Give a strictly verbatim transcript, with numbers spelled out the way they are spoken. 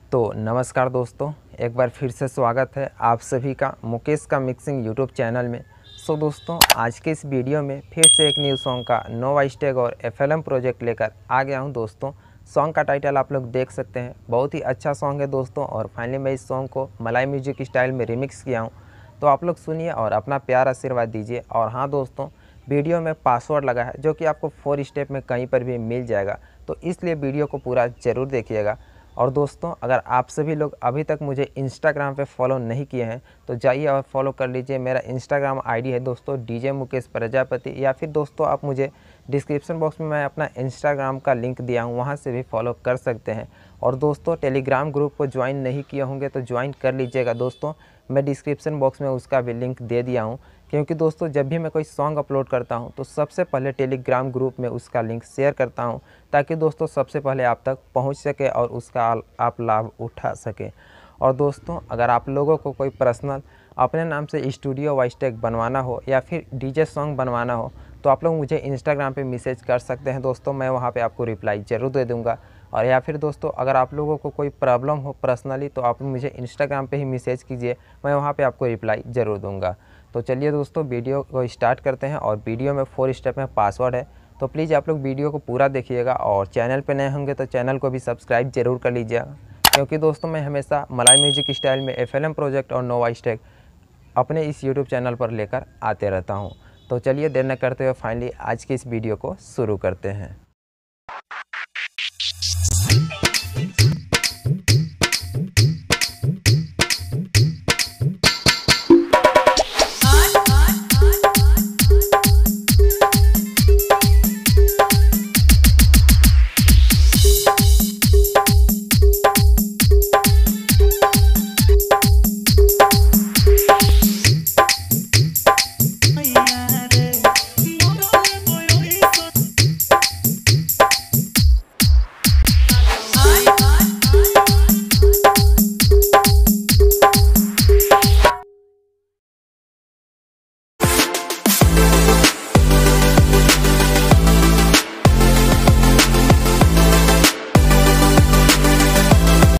तो नमस्कार दोस्तों, एक बार फिर से स्वागत है आप सभी का मुकेश का मिक्सिंग यूट्यूब चैनल में। सो दोस्तों, आज के इस वीडियो में फिर से एक न्यू सॉन्ग का नो वॉइस टैग और एफ एल एम प्रोजेक्ट लेकर आ गया हूं दोस्तों। सॉन्ग का टाइटल आप लोग देख सकते हैं, बहुत ही अच्छा सॉन्ग है दोस्तों। और फाइनली मैं इस सॉन्ग को मलाई म्यूजिक स्टाइल में रिमिक्स किया हूँ, तो आप लोग सुनिए और अपना प्यार आशीर्वाद दीजिए। और हाँ दोस्तों, वीडियो में पासवर्ड लगा है जो कि आपको फोर स्टेप में कहीं पर भी मिल जाएगा, तो इसलिए वीडियो को पूरा ज़रूर देखिएगा। और दोस्तों, अगर आप सभी लोग अभी तक मुझे इंस्टाग्राम पे फॉलो नहीं किए हैं तो जाइए और फॉलो कर लीजिए। मेरा इंस्टाग्राम आईडी है दोस्तों डीजे मुकेश प्रजापति, या फिर दोस्तों आप मुझे डिस्क्रिप्शन बॉक्स में मैं अपना इंस्टाग्राम का लिंक दिया हूँ, वहाँ से भी फॉलो कर सकते हैं। और दोस्तों, टेलीग्राम ग्रुप को ज्वाइन नहीं किए होंगे तो ज्वाइन कर लीजिएगा दोस्तों, मैं डिस्क्रिप्शन बॉक्स में उसका भी लिंक दे दिया हूँ। क्योंकि दोस्तों, जब भी मैं कोई सॉन्ग अपलोड करता हूँ तो सबसे पहले टेलीग्राम ग्रुप में उसका लिंक शेयर करता हूँ, ताकि दोस्तों सबसे पहले आप तक पहुँच सके और उसका आप लाभ उठा सके। और दोस्तों, अगर आप लोगों को कोई पर्सनल अपने नाम से स्टूडियो वॉइस टैग बनवाना हो या फिर डीजे सॉन्ग बनवाना हो तो आप लोग मुझे इंस्टाग्राम पे मैसेज कर सकते हैं दोस्तों, मैं वहाँ पे आपको रिप्लाई ज़रूर दे दूँगा। और या फिर दोस्तों, अगर आप लोगों को कोई प्रॉब्लम हो पर्सनली तो आप मुझे इंस्टाग्राम पे ही मैसेज कीजिए, मैं वहाँ पे आपको रिप्लाई ज़रूर दूँगा। तो चलिए दोस्तों, वीडियो को स्टार्ट करते हैं। और वीडियो में फोर स्टेप में पासवर्ड है, तो प्लीज़ आप लोग वीडियो को पूरा देखिएगा। और चैनल पे नए होंगे तो चैनल को भी सब्सक्राइब ज़रूर कर लीजिएगा, क्योंकि दोस्तों मैं हमेशा मलाई म्यूजिक स्टाइल में एफ एल एम प्रोजेक्ट और नो वॉइस टैग अपने इस यूट्यूब चैनल पर लेकर आते रहता हूँ। तो चलिए देर न करते हुए फाइनली आज की इस वीडियो को शुरू करते हैं।